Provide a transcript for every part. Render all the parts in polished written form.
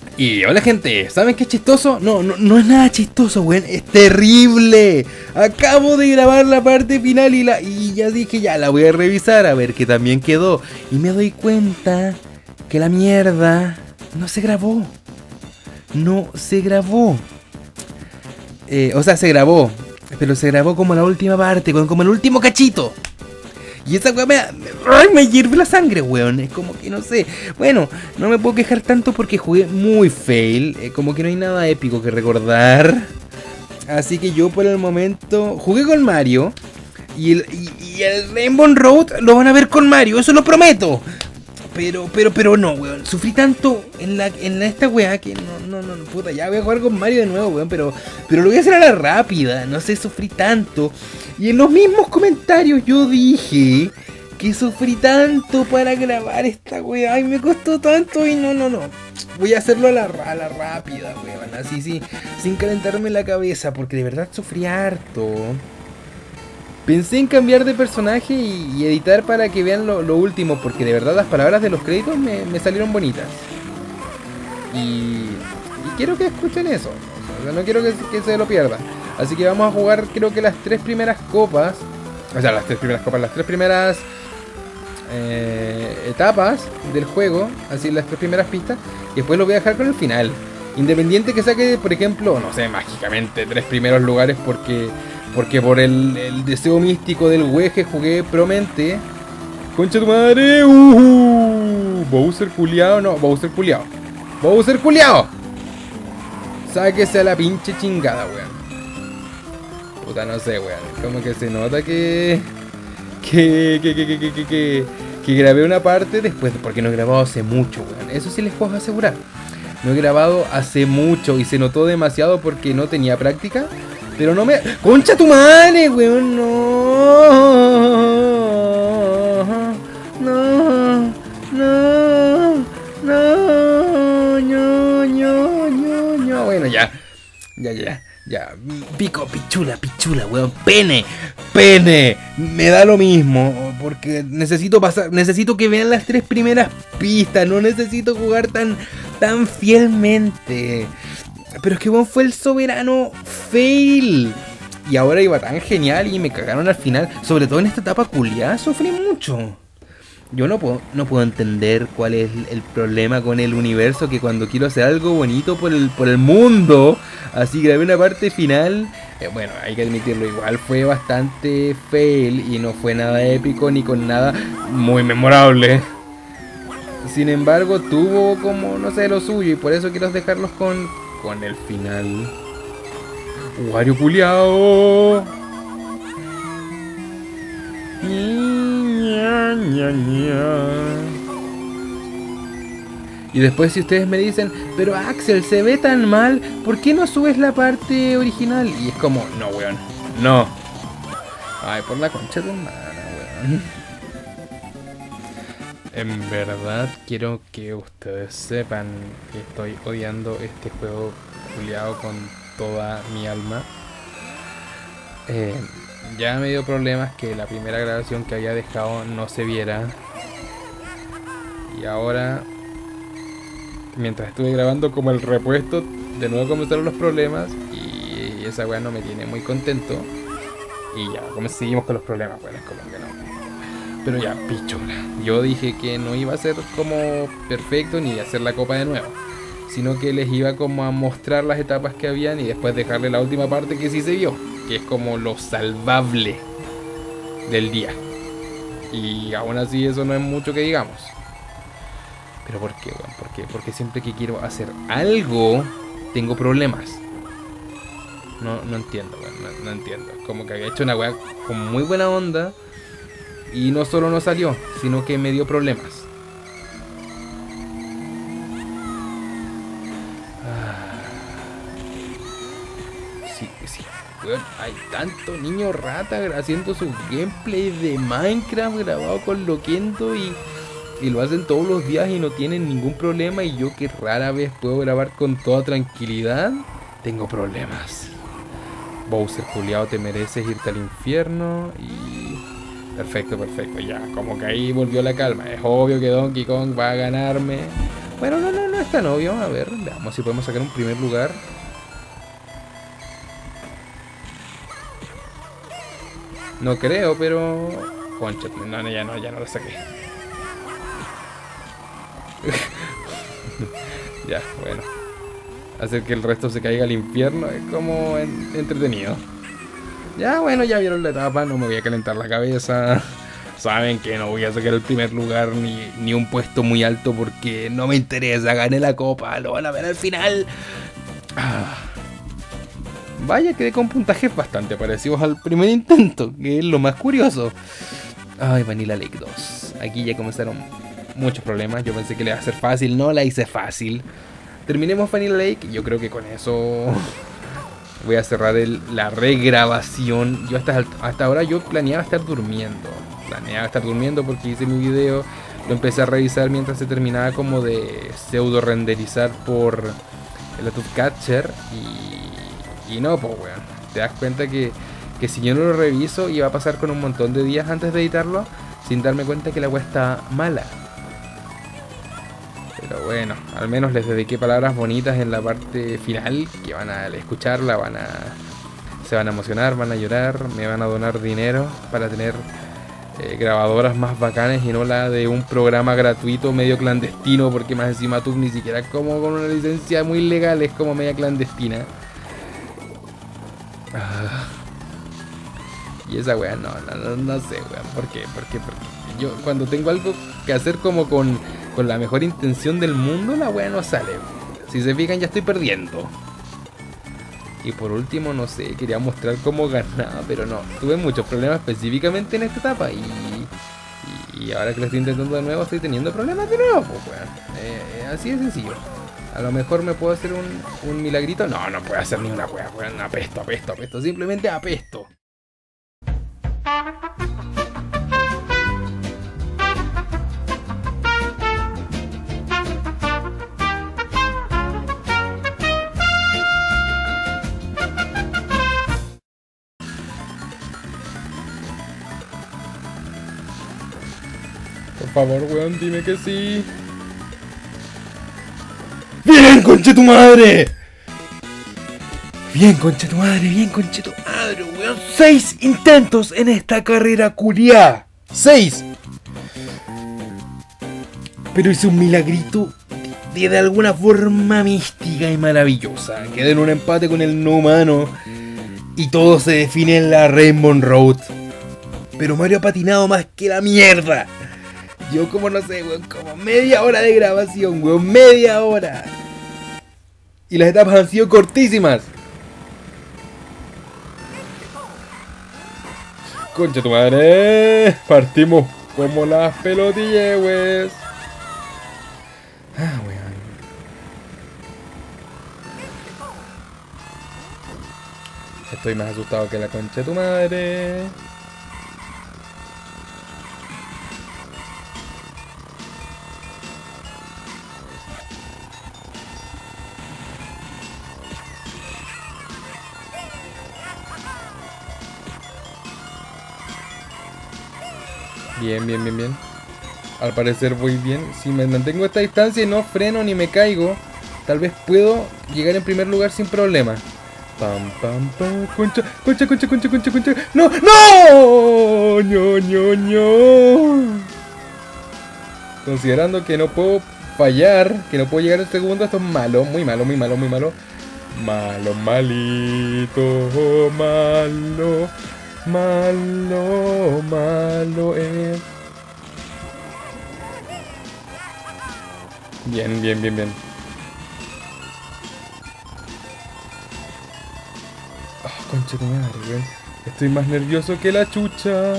Y hola gente, ¿saben qué es chistoso? No es nada chistoso, weón, es terrible. Acabo de grabar la parte final y ya dije, ya la voy a revisar a ver qué también quedó. Y me doy cuenta que la mierda no se grabó. No se grabó. O sea, se grabó, pero se grabó como la última parte, como el último cachito. Y esa weá me hierve la sangre, weón. Es como que no sé. Bueno, no me puedo quejar tanto porque jugué muy fail. Como que no hay nada épico que recordar. Así que yo por el momento jugué con Mario. Y el Rainbow Road lo van a ver con Mario, eso lo prometo. Pero no, weón. Sufrí tanto en esta weá que no, puta, ya voy a jugar con Mario de nuevo, weón. Pero lo voy a hacer a la rápida. No sé, sufrí tanto. Y en los mismos comentarios yo dije que sufrí tanto para grabar esta weá. Ay, me costó tanto y no. Voy a hacerlo a la rápida, weón. Así, sí, sin calentarme la cabeza. Porque de verdad sufrí harto. Pensé en cambiar de personaje y editar para que vean lo último, porque de verdad las palabras de los créditos me salieron bonitas. Y quiero que escuchen eso, o sea, no quiero que se lo pierdan. Así que vamos a jugar creo que las tres primeras copas, o sea, las tres primeras etapas del juego, así las tres primeras pistas, y después lo voy a dejar con el final. Independiente que saque, por ejemplo, no sé, mágicamente tres primeros lugares porque por el deseo místico del güeje jugué promente. ¡Concha tu madre! Bowser culiao, no, Bowser culiao. ¡Bowser culiao! Sáquese a la pinche chingada, weón. Puta, no sé, weón. Como que se nota que grabé una parte después, porque no he grabado hace mucho, weón. Eso sí les puedo asegurar. No he grabado hace mucho y se notó demasiado porque no tenía práctica. Pero no me... ¡Concha tu madre, weón! No. Bueno, ya. Pico, pichula, weón. Pene. Me da lo mismo. Porque necesito que vean las tres primeras pistas. No necesito jugar tan fielmente. Pero es que weón fue el soberano fail. Y ahora iba tan genial y me cagaron al final. Sobre todo en esta etapa culiada, sufrí mucho. Yo no puedo entender cuál es el problema con el universo. Que cuando quiero hacer algo bonito por el mundo, así grabé una parte final. Bueno, hay que admitirlo, igual fue bastante fail. Y no fue nada épico ni con nada muy memorable. Sin embargo, tuvo como, no sé, lo suyo. Y por eso quiero dejarlos con el final. Wario culiao. Y después si ustedes me dicen, pero Axel, se ve tan mal, ¿por qué no subes la parte original? Y es como, no, weón, no. Ay, por la concha de hermana, weón. En verdad quiero que ustedes sepan que estoy odiando este juego culiado con toda mi alma. Ya me dio problemas que la primera grabación que había dejado no se viera. Y ahora, mientras estuve grabando como el repuesto, de nuevo comenzaron los problemas. Y esa weá no me tiene muy contento. Y ya, como seguimos con los problemas, bueno, es como que no. Pero ya, pichula. Yo dije que no iba a ser como perfecto ni hacer la copa de nuevo, sino que les iba como a mostrar las etapas que habían y después dejarle la última parte que sí se vio, que es como lo salvable del día. Y aún así eso no es mucho que digamos. ¿Pero por qué, weón? ¿Por qué? Porque siempre que quiero hacer algo tengo problemas. No entiendo, weón. No entiendo. Como que había hecho una weá con muy buena onda y no solo no salió, sino que me dio problemas. Sí, weón, hay tanto niño rata haciendo su gameplay de Minecraft grabado con Loquendo y lo hacen todos los días y no tienen ningún problema. Y yo que rara vez puedo grabar con toda tranquilidad, tengo problemas. Bowser culiao, te mereces irte al infierno. Y... perfecto, ya, como que ahí volvió la calma. Es obvio que Donkey Kong va a ganarme, Bueno, no es tan obvio. A ver, veamos si podemos sacar un primer lugar. No creo, pero... Concha, no, ya no lo saqué. Ya, bueno. Hacer que el resto se caiga al infierno es como entretenido. Ya, bueno, ya vieron la etapa, no me voy a calentar la cabeza. Saben que no voy a sacar el primer lugar ni un puesto muy alto porque no me interesa. Gané la copa, lo van a ver al final. Vaya, quedé con puntajes bastante parecidos al primer intento, que es lo más curioso. Ay, Vanilla Lake 2. Aquí ya comenzaron muchos problemas. Yo pensé que le iba a ser fácil, no la hice fácil. Terminemos Vanilla Lake y yo creo que con eso voy a cerrar la regrabación. Yo hasta ahora yo planeaba estar durmiendo. Porque hice mi video, lo empecé a revisar mientras se terminaba como de pseudo renderizar por el Adobe Catcher y no, pues weón, te das cuenta que si yo no lo reviso iba a pasar con un montón de días antes de editarlo sin darme cuenta que la web está mala. Pero bueno, al menos les dediqué palabras bonitas en la parte final que van a escucharla, se van a emocionar, van a llorar, me van a donar dinero para tener grabadoras más bacanas y no la de un programa gratuito medio clandestino, porque más encima tú ni siquiera como con una licencia muy legal, es como media clandestina. Y esa weá no sé, weón, ¿por qué? Porque yo cuando tengo algo que hacer como con la mejor intención del mundo, la weá no sale. Si se fijan, ya estoy perdiendo. Y por último, no sé, quería mostrar cómo ganaba, pero no, tuve muchos problemas específicamente en esta etapa y ahora que lo estoy intentando de nuevo estoy teniendo problemas de nuevo, pues weón. Así de sencillo. A lo mejor me puedo hacer un milagrito. No puedo hacer ni una weá, weón. Apesto, simplemente apesto. Por favor, weón, dime que sí. ¡Bien, conche tu madre! Bien, conche tu madre, weón. 6 intentos en esta carrera culiá. 6. Pero hice un milagrito de alguna forma mística y maravillosa. Quedé en un empate con el no humano y todo se define en la Rainbow Road. Pero Mario ha patinado más que la mierda. Yo como no sé, weón, como media hora de grabación, weón, media hora. Y las etapas han sido cortísimas. Concha tu madre. Partimos como las pelotillas. Weón. Estoy más asustado que la concha de tu madre. Bien. Al parecer voy bien. Si me mantengo a esta distancia y no freno ni me caigo, tal vez puedo llegar en primer lugar sin problema. Pam. Concha. ¡No! Considerando que no puedo fallar, que no puedo llegar al segundo, esto es malo. Muy malo. Malito, malo. Bien. Concha de madre, weón. Estoy más nervioso que la chucha.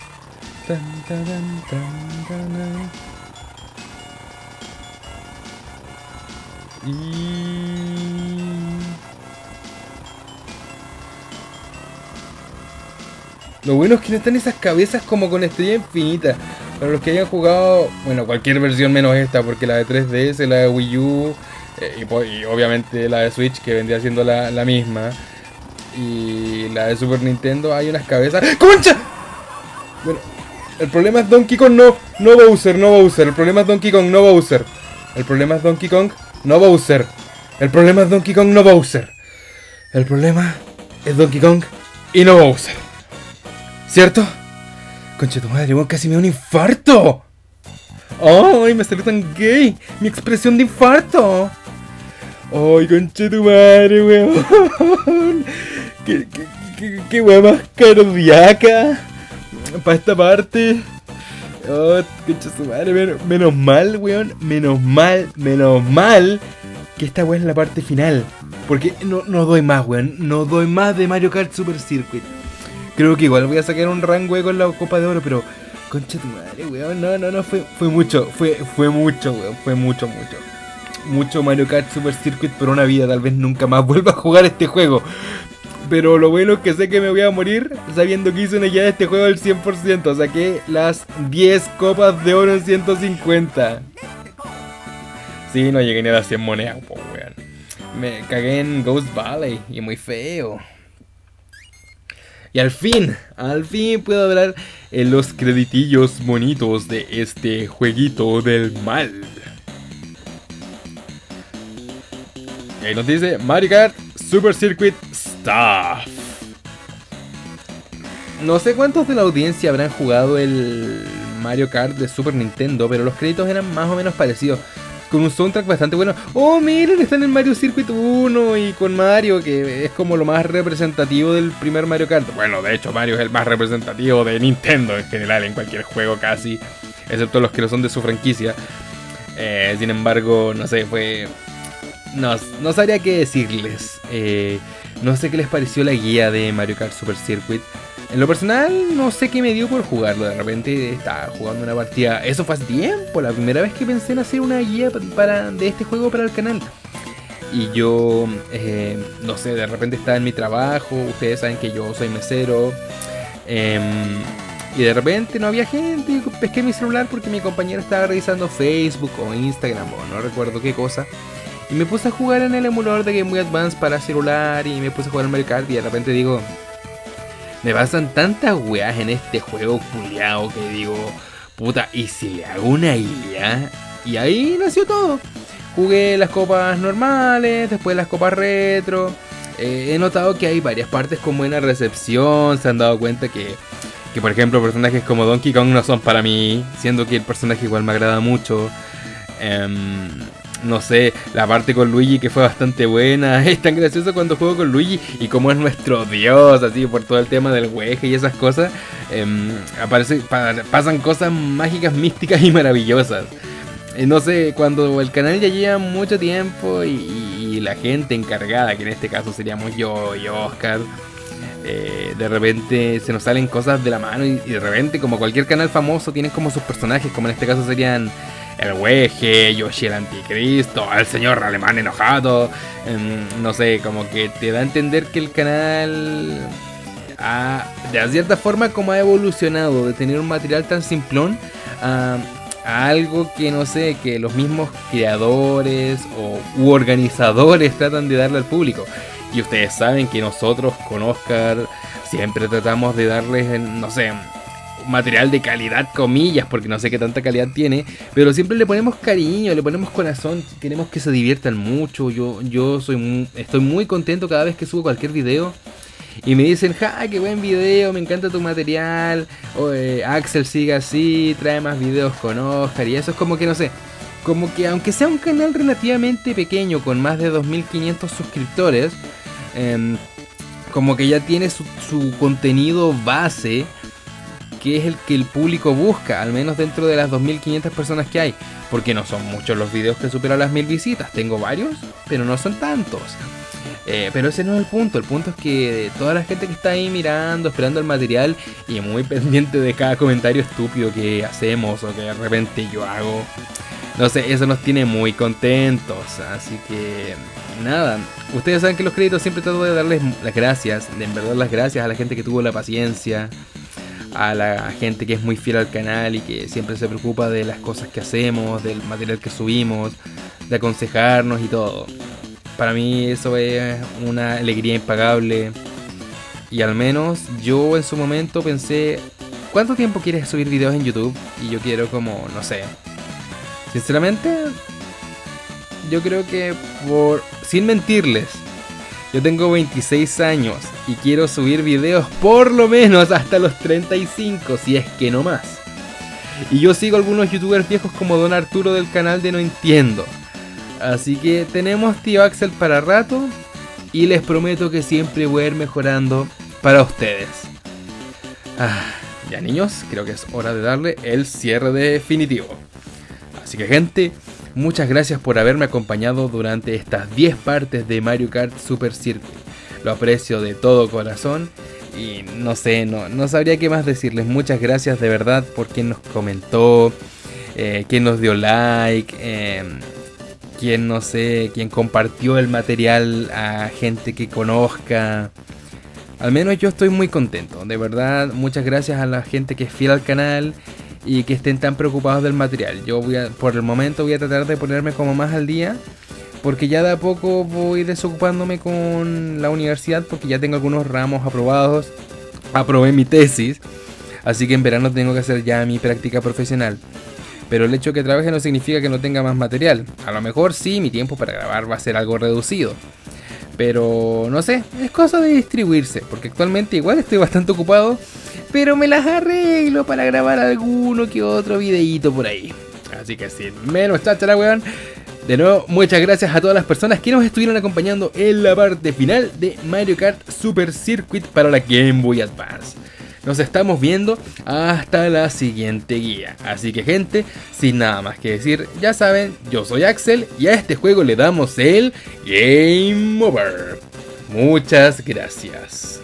Lo bueno es que no están esas cabezas como con estrella infinita. Para los que hayan jugado, bueno, cualquier versión menos esta, porque la de 3DS, la de Wii U y obviamente la de Switch, que vendría siendo la misma, y la de Super Nintendo, hay unas cabezas. ¡Concha! Bueno, el problema es Donkey Kong, no Bowser. El problema es Donkey Kong, no Bowser. El problema es Donkey Kong, no Bowser. El problema es Donkey Kong, no Bowser. El problema es Donkey Kong y no Bowser. ¿Cierto? Concha tu madre, weón, casi me da un infarto. ¡Ay, me salió tan gay! ¡Mi expresión de infarto! ¡Ay, concha tu madre, weón! ¡Qué weón más cardíaca! Para esta parte. ¡Oh, concha tu madre! Menos mal, weón. Menos mal que esta weón es la parte final. Porque no doy más, weón. No doy más de Mario Kart Super Circuit. Creo que igual voy a sacar un rango con la Copa de Oro, pero... Concha tu madre, weón. No, fue mucho. Fue mucho, weón. Fue mucho. Mucho Mario Kart Super Circuit por una vida. Tal vez nunca más vuelva a jugar este juego. Pero lo bueno es que sé que me voy a morir sabiendo que hice una guía de este juego al 100%. Saqué las 10 copas de oro en 150. Sí, no llegué ni a las 100 monedas, po, weón. Me cagué en Ghost Valley y muy feo. Y al fin puedo hablar en los creditillos bonitos de este jueguito del mal. Y ahí nos dice Mario Kart Super Circuit Stuff. No sé cuántos de la audiencia habrán jugado el Mario Kart de Super Nintendo, pero los créditos eran más o menos parecidos. Con un soundtrack bastante bueno. Oh, miren, está en el Mario Circuit 1 y con Mario, que es como lo más representativo del primer Mario Kart. Bueno, de hecho, Mario es el más representativo de Nintendo en general, en cualquier juego casi, excepto los que no son de su franquicia. Sin embargo, no sé, fue... No sabría qué decirles. No sé qué les pareció la guía de Mario Kart Super Circuit. En lo personal, no sé qué me dio por jugarlo. De repente estaba jugando una partida. Eso fue hace tiempo, la primera vez que pensé en hacer una guía de este juego para el canal. Y yo, no sé, de repente estaba en mi trabajo. Ustedes saben que yo soy mesero. Y de repente no había gente. Y pesqué mi celular porque mi compañero estaba revisando Facebook o Instagram o no recuerdo qué cosa. Y me puse a jugar en el emulador de Game Boy Advance para celular. Y me puse a jugar en Mario Kart. Y de repente digo... Me pasan tantas weas en este juego culiao que digo, puta, ¿y si le hago una guía? Y ahí nació todo. Jugué las copas normales, después las copas retro. He notado que hay varias partes con buena recepción. Se han dado cuenta que por ejemplo, personajes como Donkey Kong no son para mí, siendo que el personaje igual me agrada mucho. No sé, la parte con Luigi que fue bastante buena. Es tan gracioso cuando juego con Luigi y como es nuestro dios, así por todo el tema del hueje y esas cosas. Pasan cosas mágicas, místicas y maravillosas. No sé, cuando el canal ya lleva mucho tiempo y la gente encargada, que en este caso seríamos yo y Oscar, de repente se nos salen cosas de la mano y de repente, como cualquier canal famoso, tienen como sus personajes, como en este caso serían... El Weje, Yoshi el Anticristo, el señor alemán enojado. No sé, como que te da a entender que el canal de cierta forma como ha evolucionado de tener un material tan simplón a algo que no sé, que los mismos creadores u organizadores tratan de darle al público. Y ustedes saben que nosotros con Oscar siempre tratamos de darles, no sé, material de calidad, comillas, porque no sé qué tanta calidad tiene, pero siempre le ponemos cariño, le ponemos corazón, queremos que se diviertan mucho. Yo estoy muy contento cada vez que subo cualquier video y me dicen, ja, qué buen video, me encanta tu material, Axel sigue así, trae más videos con Oscar, y eso es como que no sé, como que aunque sea un canal relativamente pequeño con más de 2500 suscriptores, como que ya tiene su contenido base, que es el que el público busca, al menos dentro de las 2500 personas que hay, porque no son muchos los videos que superan las 1000 visitas. Tengo varios, pero no son tantos. Pero ese no es el punto es que toda la gente que está ahí mirando, esperando el material y muy pendiente de cada comentario estúpido que hacemos o que de repente yo hago, no sé, eso nos tiene muy contentos. Así que nada, ustedes saben que los créditos siempre trato de darles las gracias, de en verdad las gracias a la gente que tuvo la paciencia, a la gente que es muy fiel al canal y que siempre se preocupa de las cosas que hacemos, del material que subimos, de aconsejarnos y todo. Para mí eso es una alegría impagable. Y al menos yo en su momento pensé, ¿cuánto tiempo quieres subir videos en YouTube? Y yo quiero como, no sé, sinceramente, yo creo que sin mentirles, yo tengo 26 años y quiero subir videos por lo menos hasta los 35, si es que no más. Y yo sigo algunos youtubers viejos como Don Arturo del canal de No Entiendo. Así que tenemos tío Axel para rato y les prometo que siempre voy a ir mejorando para ustedes. Ya niños, creo que es hora de darle el cierre definitivo. Así que gente, muchas gracias por haberme acompañado durante estas 10 partes de Mario Kart Super Circuit. Lo aprecio de todo corazón y no sé, no sabría qué más decirles. Muchas gracias de verdad por quien nos comentó, quien nos dio like, quien compartió el material a gente que conozca. Al menos yo estoy muy contento, de verdad. Muchas gracias a la gente que es fiel al canal y que estén tan preocupados del material. Yo por el momento voy a tratar de ponerme como más al día, porque ya de a poco voy desocupándome con la universidad, porque ya tengo algunos ramos aprobados. Aprobé mi tesis, así que en verano tengo que hacer ya mi práctica profesional. Pero el hecho de que trabaje no significa que no tenga más material. A lo mejor sí, mi tiempo para grabar va a ser algo reducido. Pero no sé, es cosa de distribuirse, porque actualmente igual estoy bastante ocupado, pero me las arreglo para grabar alguno que otro videíto por ahí. Así que sin menos cháchara, weón. De nuevo, muchas gracias a todas las personas que nos estuvieron acompañando en la parte final de Mario Kart Super Circuit para la Game Boy Advance. Nos estamos viendo hasta la siguiente guía. Así que gente, sin nada más que decir, ya saben, yo soy Axel y a este juego le damos el Game Over. Muchas gracias.